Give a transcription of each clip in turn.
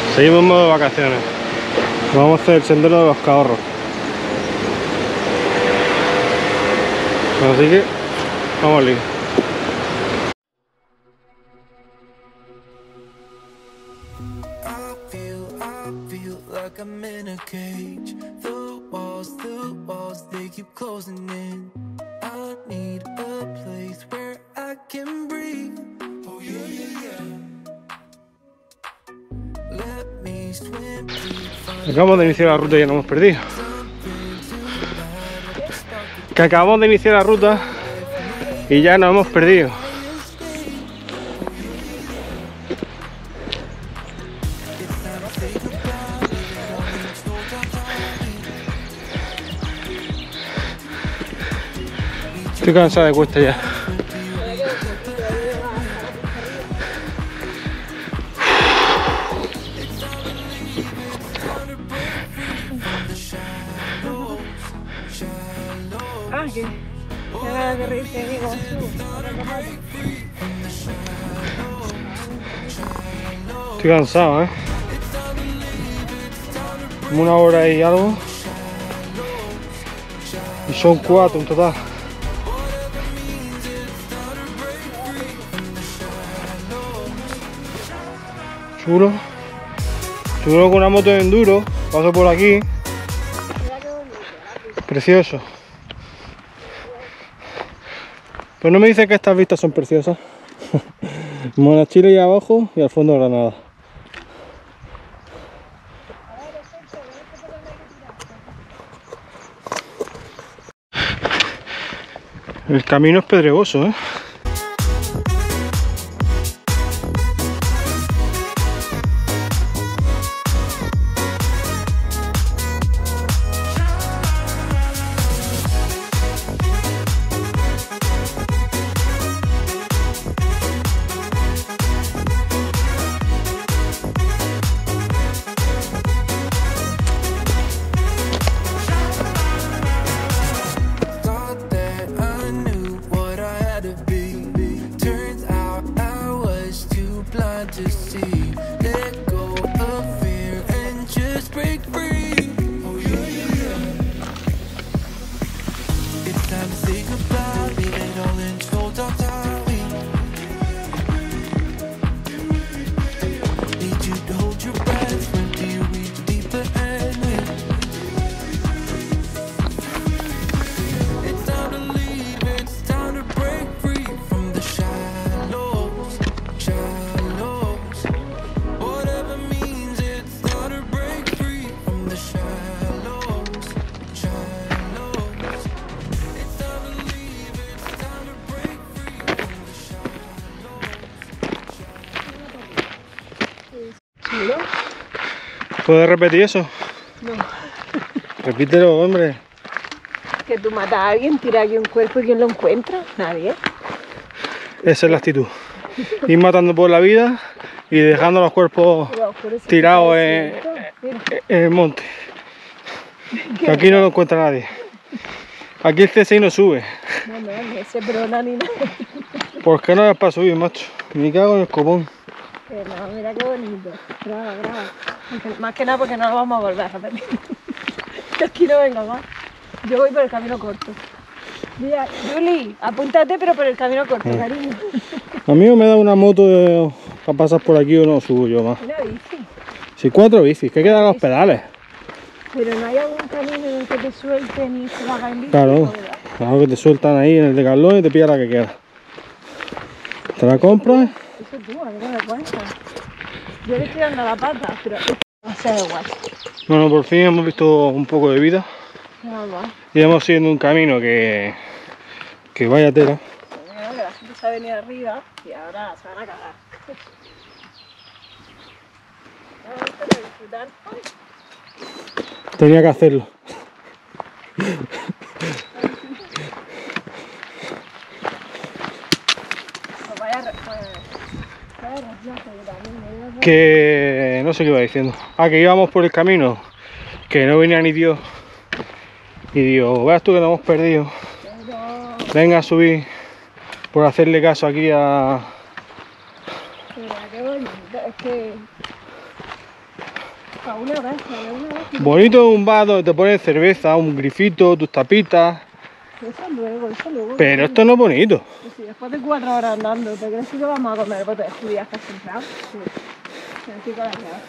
Seguimos en modo vacaciones. Vamos a hacer el sendero de los Cahorros. Así que vamos al lío. I feel like I'm in a cage. The walls, they keep closing in. I need a place where I can breathe. Oh yeah, yeah, yeah. Let me swim deep. Acabamos de iniciar la ruta y ya nos hemos perdido. Que acabamos de iniciar la ruta y ya nos hemos perdido. Estoy cansada de cuesta ya. Estoy cansado, Como 1 hora y algo. Y son 4 en total. Chulo. Chulo con una moto de enduro. Paso por aquí. Precioso. Pues no me dicen que estas vistas son preciosas. Monachile ahí abajo y al fondo Granada. El camino es pedregoso, ¿Puedes repetir eso? No. Repítelo, hombre. Que tú matas a alguien, tiras aquí un cuerpo y ¿quién lo encuentra? Nadie. Esa es la actitud. Ir matando por la vida y dejando los cuerpos tirados en el monte. Que aquí no lo encuentra nadie. Aquí el C6 no sube. No, ni ese brona ni nada. ¿Por qué no es para subir, macho? Me cago en el copón. No, mira qué bonito. Graba. Más que nada porque no lo vamos a volver a repetir. Aquí no vengo más. Yo voy por el camino corto. Mira, Juli, apúntate pero por el camino corto, cariño. A mí me da una moto para pasar por aquí o no subo yo más. Una bici. Sí, 4 bicis, que quedan los pedales. Pero no hay algún camino en el que te suelten y se lo hagan bici. Claro, claro que te sueltan ahí en el Decathlon y te pilla la que queda. Te la compras. Eso tú, a ver qué me cuentas. Yo le estoy dando la pata, pero no sé, igual. Bueno, por fin hemos visto un poco de vida. No, no. Y hemos ido un camino que vaya tela. Bueno, que la gente se ha venido arriba y ahora se van a cagar. Vamos a disfrutar hoy. Tenía que hacerlo. Que no sé qué iba diciendo. Que íbamos por el camino, que no venía ni Dios. Y digo, veas tú que nos hemos perdido. Venga a subir por hacerle caso aquí a... Mira, qué bonito, es que Para una vez, para una vez. Bonito un bar donde te pones cerveza, un grifito, tus tapitas. Eso luego. Pero esto no es bonito. Pues si después de 4 horas andando, ¿te crees que vamos a comer bote de judías que has comprado? Sí. Así con la llave.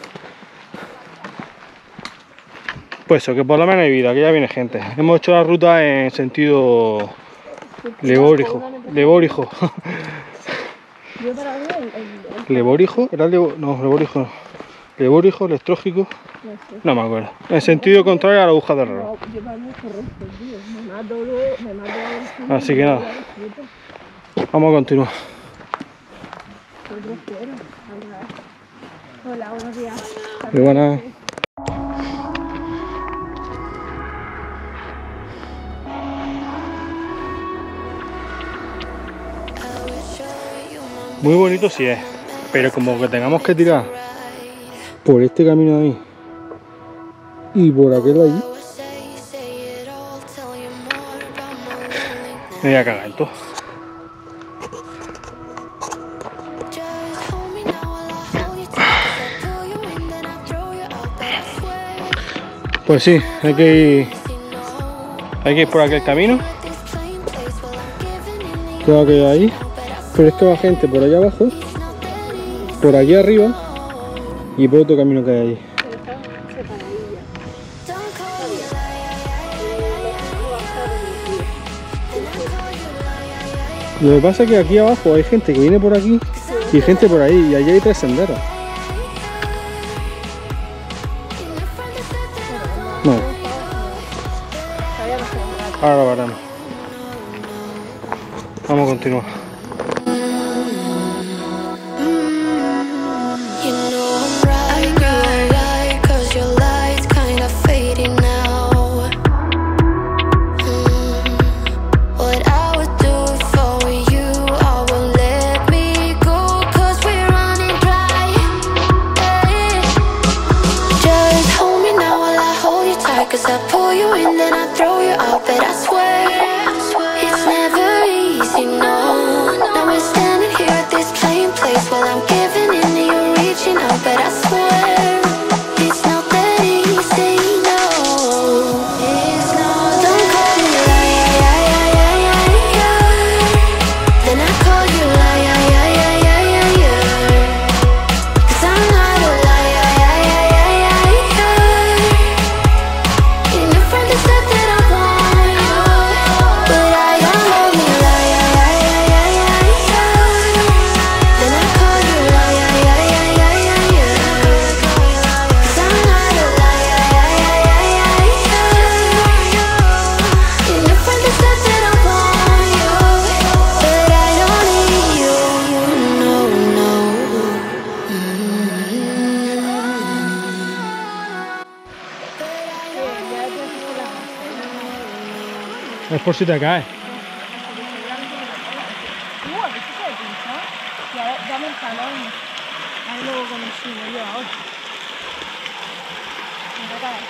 Pues eso, que por lo menos hay vida, que ya viene gente. Hemos hecho la ruta en sentido Leborijo. Yo para mí ¿Leborijo? ¿Era no, Leborijo no. Leborijo, Electrógico. no sé. No me acuerdo. En sentido contrario a la aguja de reloj. No, yo para mí es correcto, tío. Me mato luego, Así que nada. Vamos a continuar. Hola, buenos días. Muy buenas. Muy bonito sí es, pero como que tengamos que tirar por este camino de ahí y por aquel de allí, me voy a cagar en todo. Pues sí, hay que ir por aquel camino, todo aquello de ahí, pero es que va gente por allá abajo, por aquí arriba y por otro camino que hay allí. Lo que pasa es que aquí abajo hay gente que viene por aquí y gente por ahí, y allí hay 3 senderos. No. Ahora paramos. Vamos a continuar. Cause I pull you in, then I throw you out, but I swear it's never easy, no. Now we're standing here at this plain place while I'm giving in and you're reaching out, but I swear it's not that easy, no. It's not. Don't call me liar, then I call you liar, cause I'm not a liar. Es por si te caes. ¿Eso se pincha? Y ahora dame el talón. Ahí luego con el suyo, yo ahora. Me va a caer.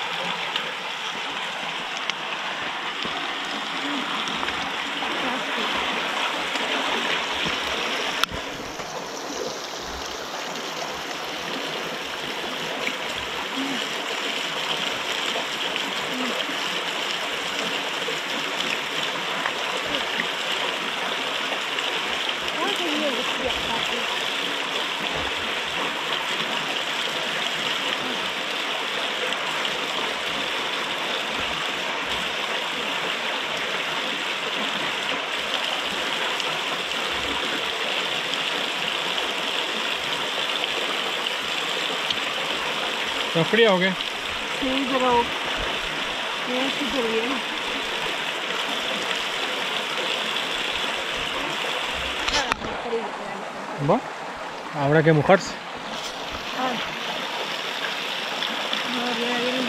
¿Está frío o qué? Sí, pero viene súper bien. Va, habrá que mojarse. Ay. No, viene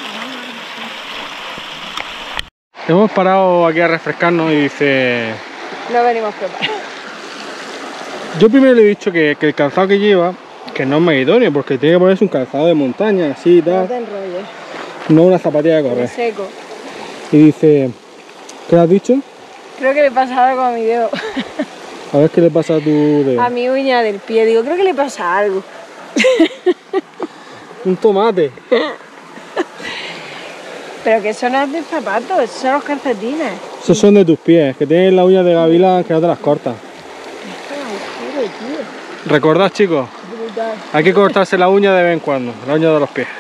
bien. Hemos parado aquí a refrescarnos y dice... No venimos preparados. Yo primero le he dicho que el calzado que lleva, que no es muy idóneo, porque tiene que ponerse un calzado de montaña, así y No tal, te enrolles. no una zapatilla de correr. Seco. Y dice, ¿qué le has dicho? Creo que le pasa algo a mi dedo. A ver qué le pasa a tu dedo. A mi uña del pie. Digo, creo que le pasa algo. Un tomate. Pero que eso no es de zapatos, esos son los calcetines. Esos son de tus pies, que tienen las uñas de gavilán que no te las cortas. Esto es un agujero, tío. Recordad, chicos, Brutal. hay que cortarse la uña de vez en cuando, la uña de los pies.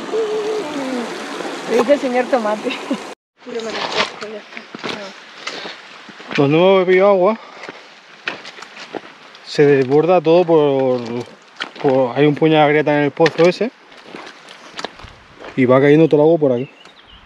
Me dice el señor Tomate. Pero me refresco, ya está. Donde hemos bebido agua, se desborda todo por... Hay un puñado de grieta en el pozo ese. Y va cayendo todo el agua por aquí.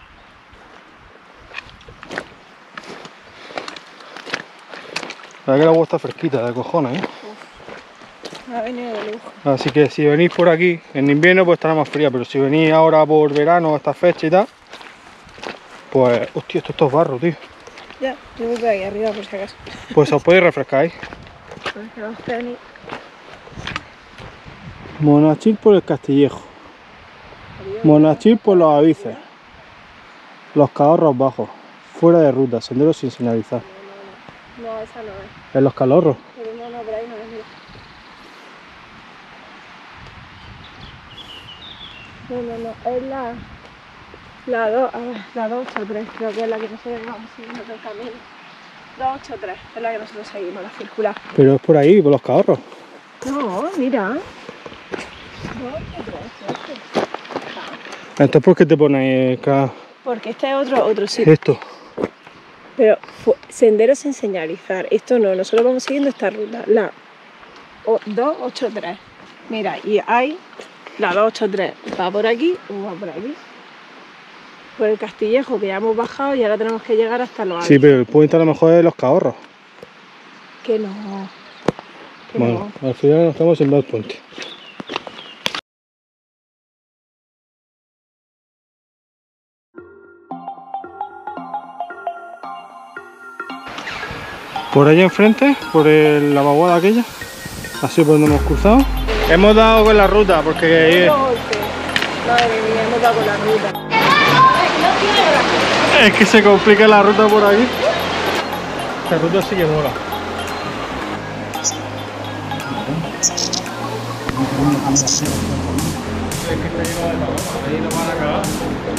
La verdad que el agua está fresquita, de cojones, ¿eh? Me ha venido de lujo. Así que si venís por aquí, en invierno pues estará más fría, pero si venís ahora por verano, a esta fecha y tal, pues... Hostia, esto es barro, tío. Ya, yo voy por ahí arriba por si acaso. Pues os podéis refrescar ahí. Porque los tenis. Monachil por el Castillejo. Monachil por los Avices. Los Calorros bajos. Fuera de ruta, senderos sin señalizar. No, esa no es. En los Calorros. Pero no, por ahí no es. Mira. No, es la 283, creo que es la que nosotros vamos siguiendo del camino. 283, es la que nosotros seguimos, la circular. Pero es por ahí, por los Calorros. No, mira. 283, Entonces, ¿por qué te pones porque este es otro sitio. esto? Pero senderos sin señalizar, esto no, nosotros vamos siguiendo esta ruta, la 283. Mira, y hay la 283, va por aquí o va por aquí. Por el Castillejo, que ya hemos bajado y ahora tenemos que llegar hasta los Sí, pero el puente a lo mejor es los Calorros. Que no. Que Bueno, no. al final nos estamos en el puente. Por allá enfrente, por la vaguada aquella, así por donde hemos cruzado. Hemos dado con la ruta porque Madre mía, hemos dado con la ruta. es que se complica la ruta por aquí. Esta ruta sí que mola. Ahí nos van a cagar.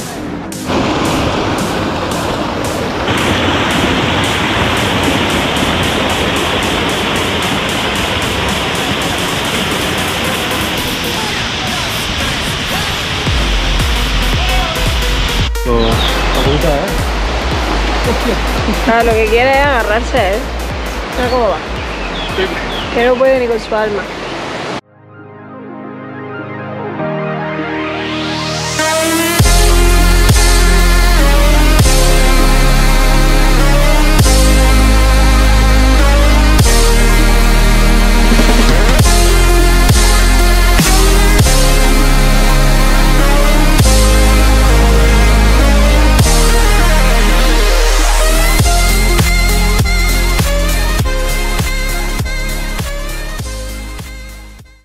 Ah, lo que quiere es agarrarse, ¿eh? Mira cómo va. Que no puede ni con su alma.